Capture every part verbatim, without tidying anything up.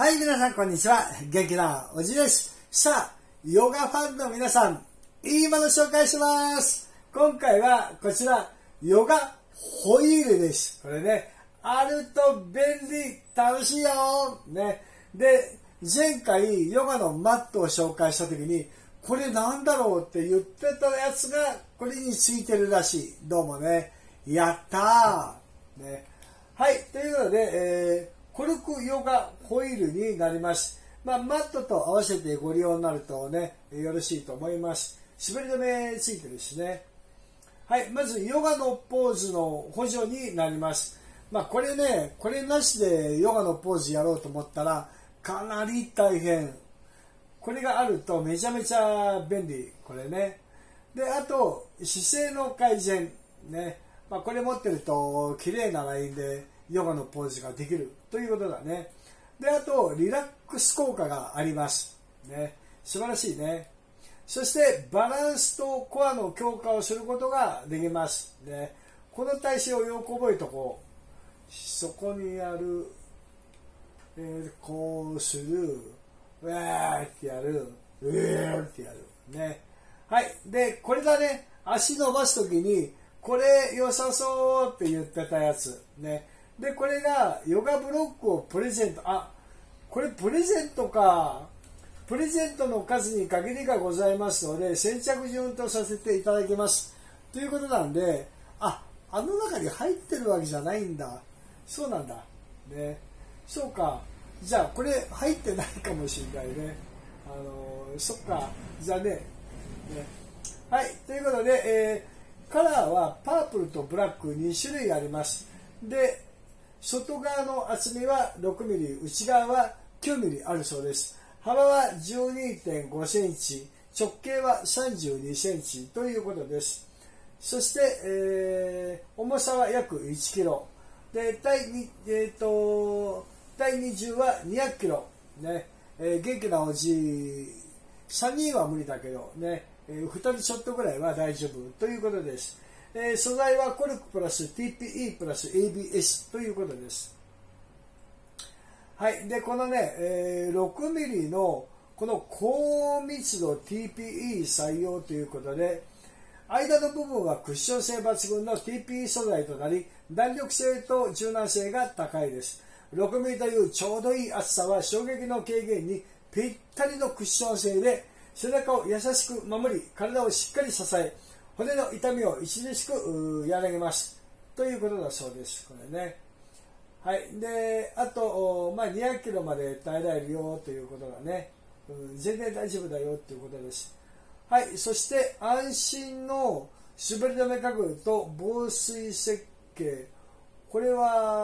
はい、皆さんこんにちは。元気なおじです。さあ、ヨガファンの皆さん、いいもの紹介します。今回はこちら、ヨガホイールです。これね、あると便利、楽しいよ。ね。で、前回ヨガのマットを紹介した時に、これなんだろうって言ってたやつがこれについてるらしい。どうもね。やったー。ね。はい。ということで、えーコルクヨガホイールになります。まあ、マットと合わせてご利用になるとね、よろしいと思います。滑り止めついてるしね。はい、まずヨガのポーズの補助になります。まあ、これね、これなしでヨガのポーズやろうと思ったら、かなり大変。これがあるとめちゃめちゃ便利。これね。で、あと、姿勢の改善。ね。まあ、これ持ってると、綺麗なラインで、ヨガのポーズができるということだね。で、あと、リラックス効果があります。ね。素晴らしいね。そして、バランスとコアの強化をすることができます。ね。この体勢をよく覚えとこう。そこにある、えー、こうする、うわーってやる、うーってやる。ね。はい。で、これだね。足伸ばすときに、これ良さそうって言ってたやつ。ね。で、これがヨガブロックをプレゼント。あ、これプレゼントか。プレゼントの数に限りがございますので、先着順とさせていただきます。ということなんで、あ、あの中に入ってるわけじゃないんだ。そうなんだ。ね。そうか。じゃあ、これ入ってないかもしれないね。あのー、そっか。じゃあね。ね。はい。ということで、えー、カラーはパープルとブラックに種類あります。で、外側の厚みはろくミリ、内側はきゅうミリあるそうです。幅は じゅうにてんごセンチ、直径はさんじゅうにセンチということです。そして、えー、重さは約いちキロ。で、第に、えーと、第に重はにひゃくキロ。ね、えー、元気なおじさんにんは無理だけど、ね、えー、ふたりちょっとぐらいは大丈夫ということです。えー、素材はコルクプラス ティーピーイー プラス エービーエス ということです。はい。で、このね、えー、ろくミリのこの高密度 ティーピーイー 採用ということで、間の部分はクッション性抜群の ティーピーイー 素材となり、弾力性と柔軟性が高いです。ろくミリというちょうどいい厚さは衝撃の軽減にぴったりのクッション性で、背中を優しく守り、体をしっかり支え、骨の痛みを著しく和らげます。ということだそうです。これね。はい。で、あと、まあ、にひゃくキロまで耐えられるよということがね、うん、全然大丈夫だよということです。はい。そして、安心の滑り止め家具と防水設計。これ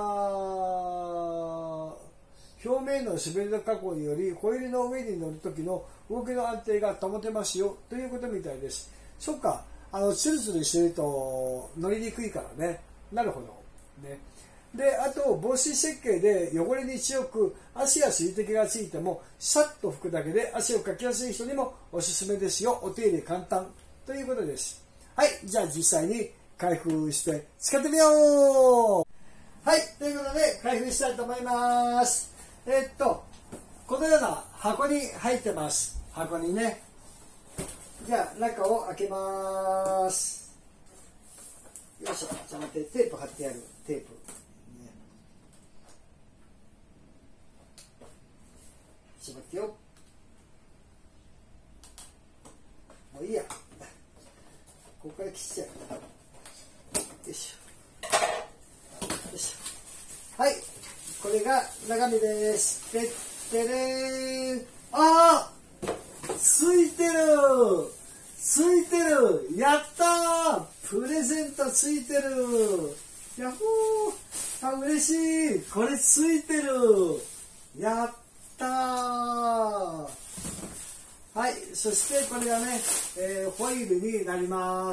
は、表面の滑り止め加工により、ホイールの上に乗るときの動きの安定が保てますよということみたいです。そっか。あの、ツルツルしてると乗りにくいからね。なるほど。ね。で、あと、防水設計で汚れに強く、汗や水滴がついても、さっと拭くだけで汗をかきやすい人にもおすすめですよ。お手入れ簡単。ということです。はい。じゃあ実際に開封して使ってみよう。はい。ということで、開封したいと思います。えー、っと、このような箱に入ってます。箱にね。じゃあ中を開けます。よいしょ。じゃあ待って、テープ貼ってやる。テープ。ね、ちょっと待ってよ。もういいや。ここから切っちゃう。よいしょ。よいしょ。はい。これが中身です。てってれーん。ああ、ついてるついてる、やったー、プレゼントついてる、やっほー、あ、嬉しい、これついてる、やったー。はい、そしてこれがね、えー、ホイールになります。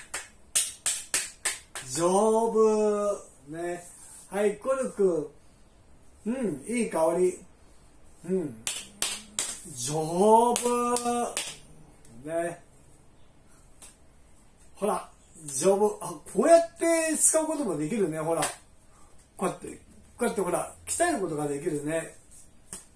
丈夫ね。はい、コルク、うん、いい香り、うん、丈夫ね。ほら、丈夫。あ、こうやって使うこともできるね、ほら。こうやって、こうやってほら、鍛えることができるね。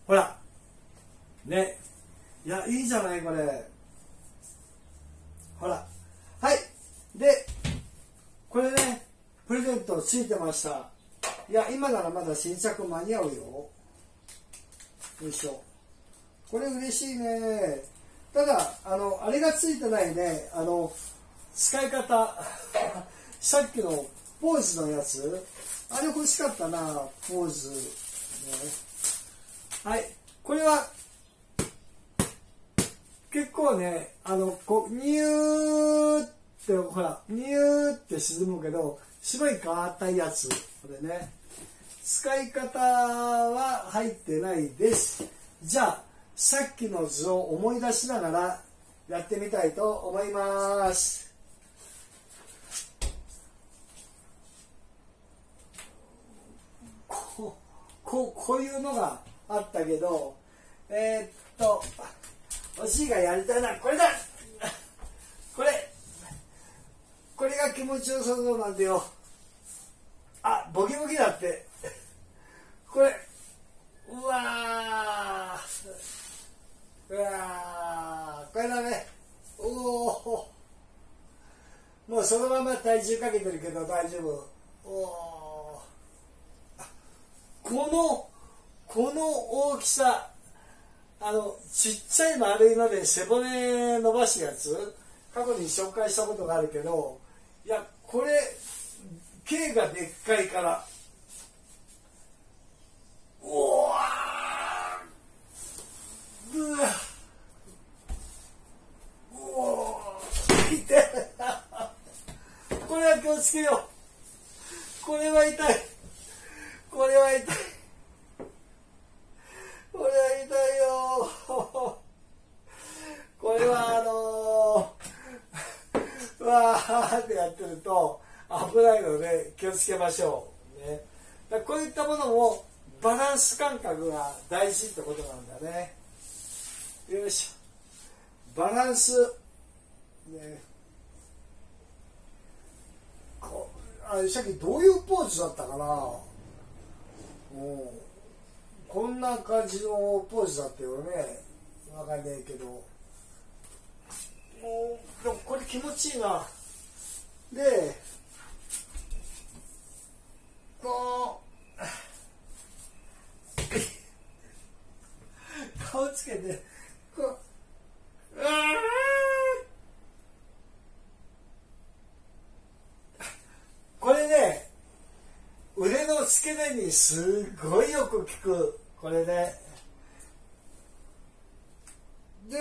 ほらね、いやいいじゃないこれ。ほらはいでこれねプレゼントついてました。いや今ならまだ新着間に合うよ。よいしょ、これ嬉しいね。ただあのあれがついてないね、あの使い方さっきのポーズのやつ、あれ欲しかったな、ポーズ、ね、はい、これは結構ね、あのこうニューってほらニューって沈むけど白い硬いやつ、これね使い方は入ってないです。じゃあさっきの図を思い出しながらやってみたいと思います。こう、こう、こういうのがあったけど、えー、っとおしいがやりたいな、これだこれこれが気持ちよさそうなんだよ。あ、ボキボキだってこれ、うわーうわーこれだね。おお、もうそのまま体重かけてるけど大丈夫。おお、このこの大きさ、あのちっちゃい丸いので背骨伸ばすやつ過去に紹介したことがあるけど、いやこれ径がでっかいから、おわーうわおー痛いこれは気をつけよう。これは痛い、これは痛い、これは痛いよこれはあのー、うわーってやってると危ないので気をつけましょう、ね、だこういったものもバランス感覚が大事ってことなんだね。よいしょ、バランス、ね、こあさっきどういうポーズだったかな。おこんな感じのポーズだったよね。わかんないけど、もうでもこれ気持ちいいな。でこう顔つけてこう、うわこれね腕の付け根にすごいよく効く、これね。で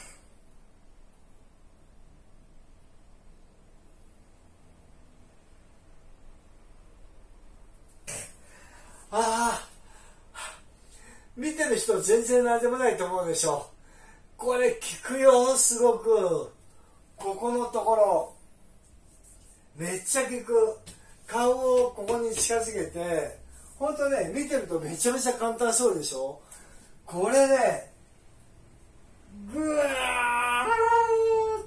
ああ見てる人全然何でもないと思うでしょ。これ効くよ、すごく。ここのところめっちゃ効く。顔をここに近づけて、ほんとね見てるとめちゃめちゃ簡単そうでしょ。これねぐわー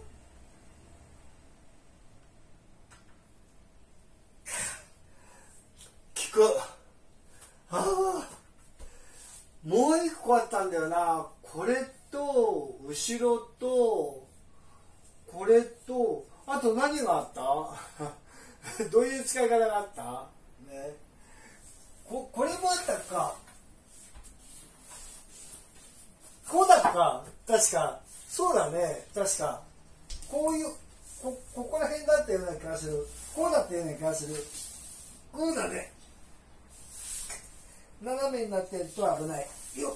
効く。ああもう一個あったんだよな。これと後ろとこれとあと何があったどういう使い方があった、ね、こ, これもあったか。こうだっか、確かそうだね、確かこういう こ, ここら辺だったような気がする。こうだったような気がする。こうだね。斜めになってると危ないよ。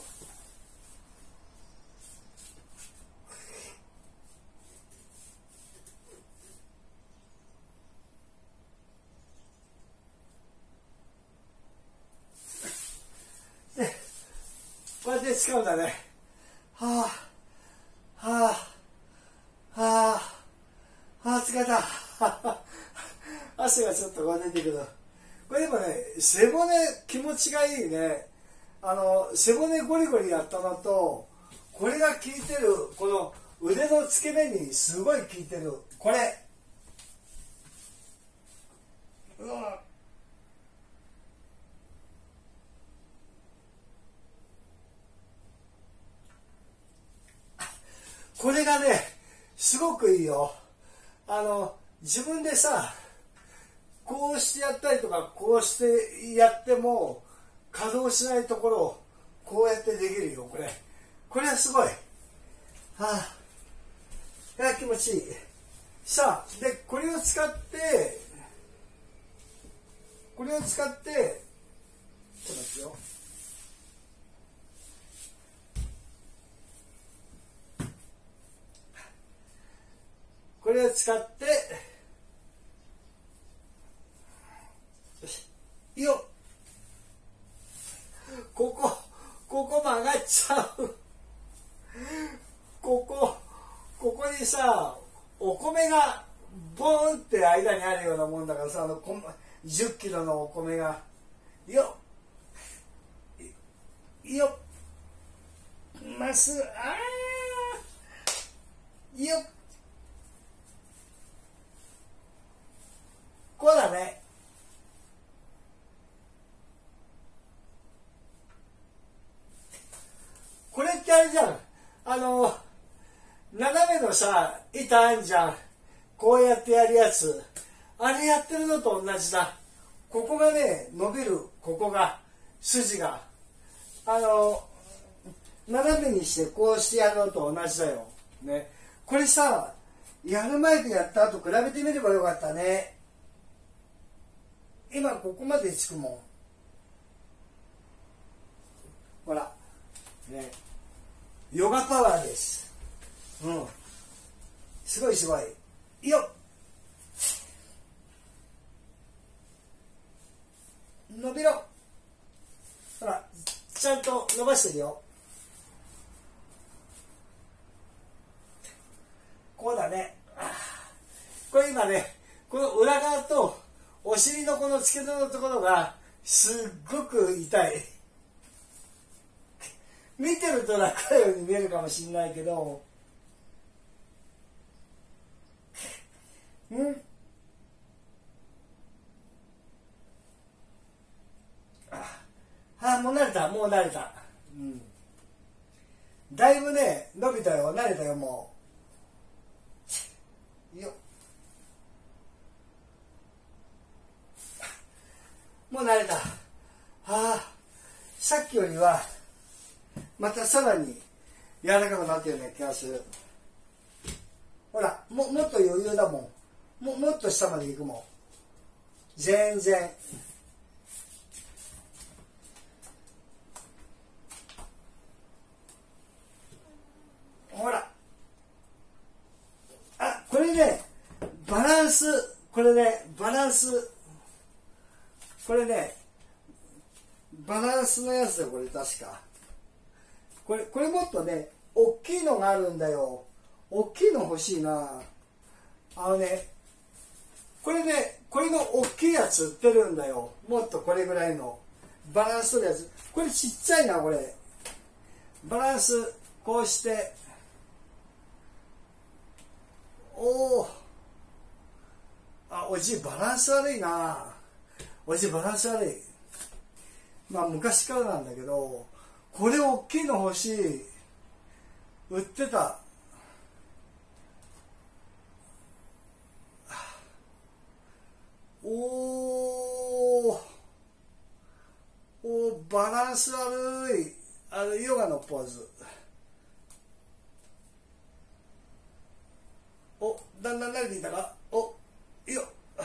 でこうやって使うんだね。はあはあはあはあ疲れた汗がちょっとこう出てくる。これでもね背骨気持ちがいいね。あの背骨ゴリゴリやったのとこれが効いてる、この腕の付け根にすごい効いてるこれ。うわごくいいよ。あの自分でさ、こうしてやったりとかこうしてやっても稼働しないところをこうやってできるよ。これこれはすごい。はあ、いや気持ちいい。さあ、でこれを使ってこれを使ってちょっと待ってよ。これを使ってよしよっ、ここここ曲がっちゃう。ここここにさ、お米がボーンって間にあるようなもんだからさ、あのじゅっキロのお米がよっよっ、まっすぐ、あーよっ、こうだね。これってあれじゃん、あの斜めのさ板あんじゃん、こうやってやるやつ、あれやってるのと同じだ。ここがね伸びる、ここが筋があの斜めにしてこうしてやるのと同じだよね。これさ、やる前とやった後比べてみればよかったね。今ここまでつくもん、ほらね、ヨガパワーです。うん、すごいすごいよっ、伸びろ、ほらちゃんと伸ばしてるよ。こうだね。これ今ね、この裏側とお尻のこの付け根のところがすっごく痛い。見てると楽なように見えるかもしれないけど、うんああ、もう慣れた、もう慣れた、うん、だいぶね伸びたよ、慣れたよ、もうよっ、もう慣れた。はあ、さっきよりはまたさらに柔らかくなってるような気がする。ほら も, もっと余裕だもん、 も, もっと下まで行くもん、全然。ほら、あ、これねバランス、これねバランス、これねバランスのやつだよ、これ確か。これこれもっとね大きいのがあるんだよ。大きいの欲しいな。あのね、これね、これの大きいやつ売ってるんだよ。もっとこれぐらいのバランス取るやつ。これちっちゃいな、これ。バランスこうして、おお、あ、おじいバランス悪いな。おじいバランス悪い。まあ昔からなんだけど、これ大きいの欲しい。売ってた。おーおー、バランス悪い。あのヨガのポーズ。お、だんだん慣れてきたか。お、よ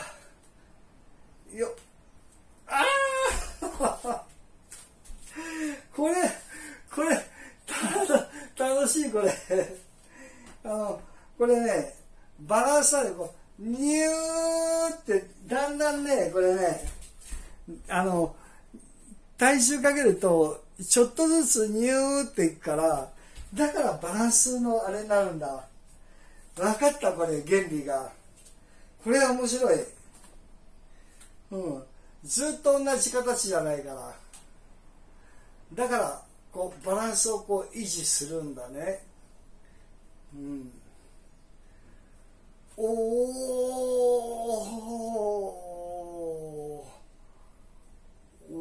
よ、ああこれこれた楽しい、これあのこれねバランスでこうニューってだんだんね、これね、あの体重かけるとちょっとずつニューっていくから、だからバランスのあれになるんだ。分かった、これ原理が。これは面白い。うん、ずっと同じ形じゃないから、だからこうバランスをこう維持するんだね。うん、おおお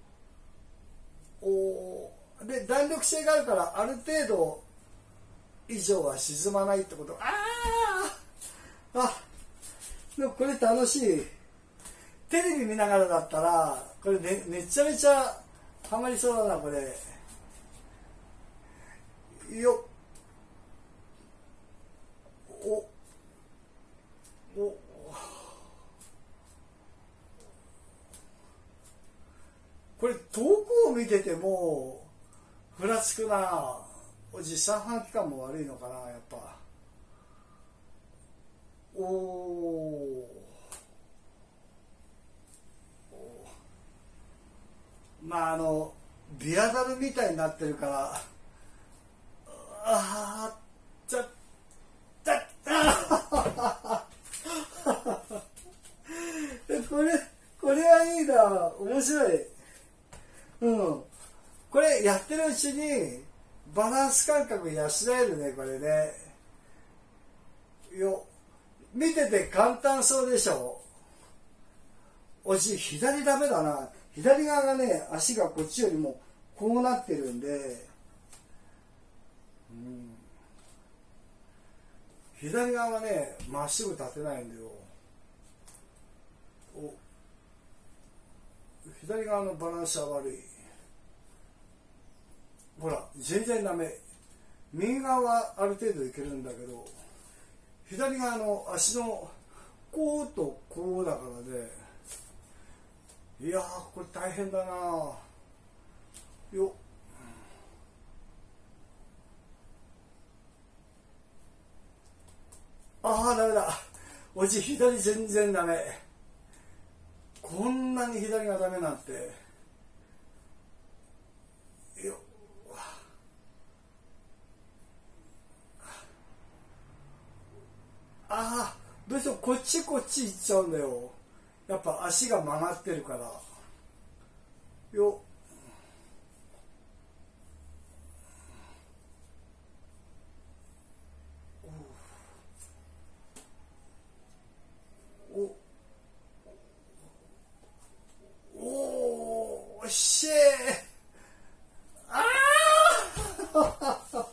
おで弾力性があるから、ある程度以上は沈まないってこと。あああ、でもこれ楽しい。テレビ見ながらだったらこれ、ね、めちゃめちゃハマりそうだなこれ。よおおこれ遠くを見ててもふらつくな。おじ三半規管も悪いのかなやっぱ。おおまああのビアダルみたいになってるから、ああちゃったったこれこれはいいな、面白い。うん、これやってるうちにバランス感覚養えるねこれね。よ見てて簡単そうでしょ。おじ左ダメだな。左側がね足がこっちよりもこうなってるんで、うん、左側がねまっすぐ立てないんだよ。お左側のバランスは悪い。ほら全然ダメ。右側はある程度いけるんだけど、左側の足のこうとこうだからね。いやーこれ大変だなよ。ああダメだ。おじ左全然ダメ。こんなに左がダメなんて。よああどうしてもこっちこっち行っちゃうんだよ。やっぱ足が曲がってるからよ。おおおしえああ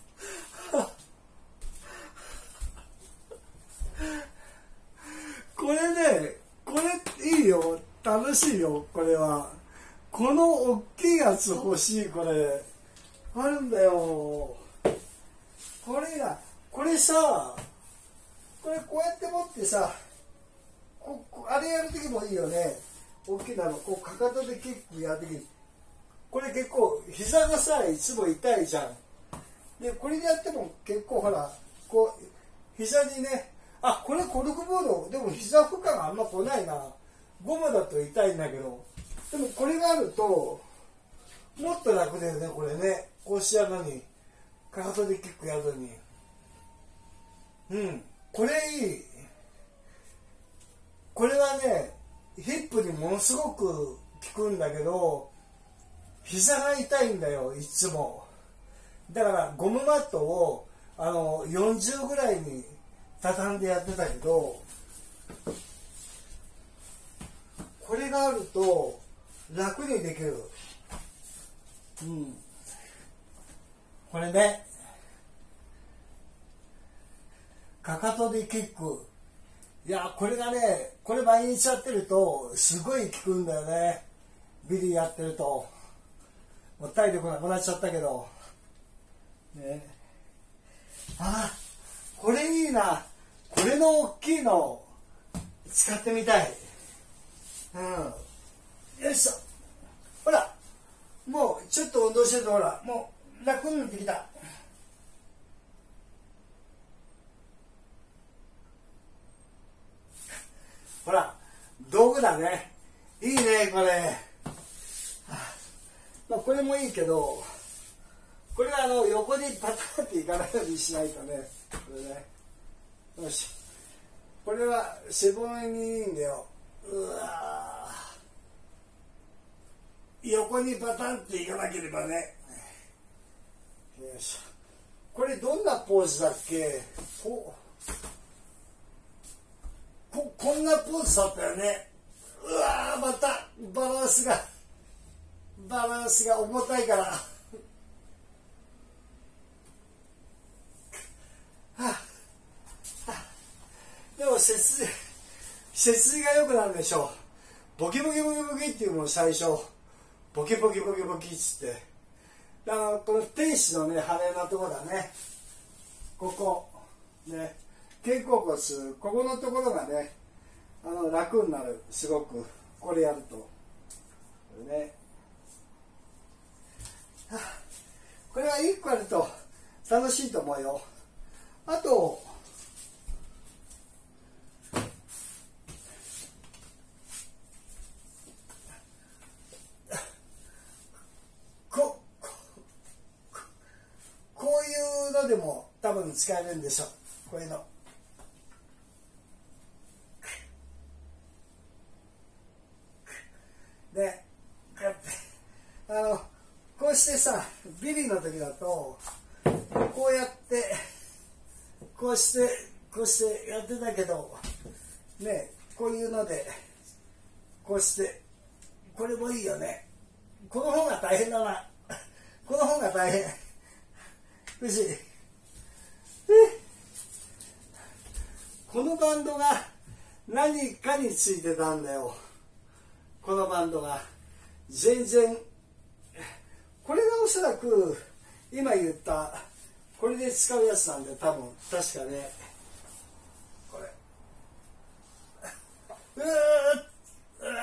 これねこれいいよ、楽しいよこれは。この大きいやつ欲しい。これあるんだよこれが。これさこれこうやって持ってさ、ここあれやるときもいいよね。大きなのこうかかとでキックやるとき、これ結構膝がさいつも痛いじゃん。でこれでやっても結構ほらこう膝にね、あこれコルクボードでも膝負荷があんま来ないな。ゴムだと痛いんだけど、でもこれがあるともっと楽だよねこれね。こうしやるのにかかとでキックやるのに、うんこれいい。これはねヒップにものすごく効くんだけど、膝が痛いんだよいつも。だからゴムマットをあのよんじゅうぐらいに畳んでやってたけど、これがあると楽にできる。うんこれねかかとでキック、いやこれがねこれ毎日やってるとすごい効くんだよね。ビリーやってるともう体力なくなっちゃったけどね。あこれいいな。これの大きいの使ってみたい。うんよいしょ。ほらもうちょっと運動してるとほらもう楽になってきた。ほら道具だね。いいねこれ。まあこれもいいけど、これはあの横にパタンっていかないようにしないとね。これねよし。これは背骨にいいんだよ。うわ横にパタンっていかなければね。よいしょ。これどんなポーズだっけ。こここんなポーズだったよね。うわまたバランスがバランスが重たいからでも背筋背筋が良くなるでしょう。ボキボキボキボキっていうのを最初ボキボキボキボキっつって、だからこの天使のね羽のところだね、ここね、肩甲骨ここのところがねあの楽になる、すごくこれやるとこれね、これはいっこあると楽しいと思うよ。あとここういうのでも多分使えるんでしょう。こういうのでこうやってあのこうしてさ、ビリの時だとこうやってこうしてこうしてやってたけどね、こういうのでこうしてこれもいいよね。この方が大変だなこの方が大変うしこのバンドが何かについてたんだよ。このバンドが全然、これがおそらく今言ったこれで使うやつなんで、多分確かね、これうーっうーっ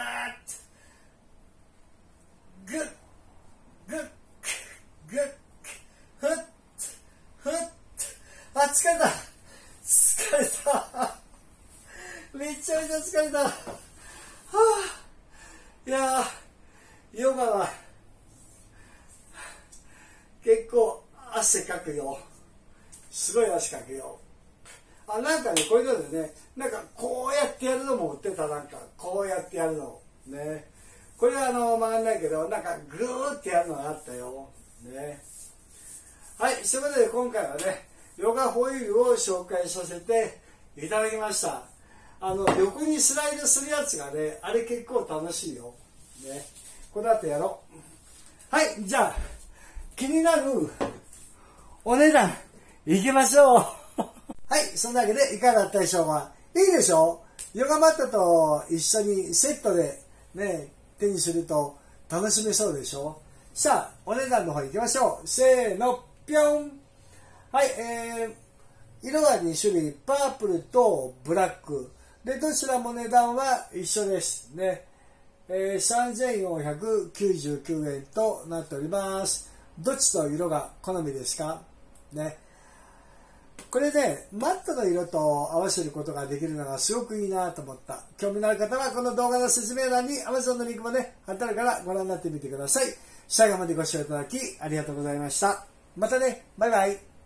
グッグッグッふっふっ、あ、疲れた疲れためちゃめちゃ疲れた。はあ、いやーヨガは結構汗かくよ、すごい汗かくよ。あ、なんかねこういうのでね、なんかこうやってやるのも売ってた、なんかこうやってやるのね、これはあの曲がんないけどなんかグーってやるのがあったよね。はい、ということで今回はねヨガホイールを紹介させていただきました。あの横にスライドするやつがね、あれ結構楽しいよね。この後やろう。はい、じゃあ気になるお値段いきましょうはい、そんなわけでいかがだったでしょうか。いいでしょう、ヨガマットと一緒にセットでね手にすると楽しめそうでしょう。さあお値段の方いきましょう。せーのぴょん。はい、えー、色はに種類、パープルとブラックで、どちらも値段は一緒ですね。えー、さんぜんよんひゃくきゅうじゅうきゅうえんとなっております。どっちの色が好みですかね。これね、マットの色と合わせることができるのがすごくいいなと思った。興味のある方はこの動画の説明欄に Amazon のリンクもね貼ってあるからご覧になってみてください。最後までご視聴いただきありがとうございました。またね、バイバイ。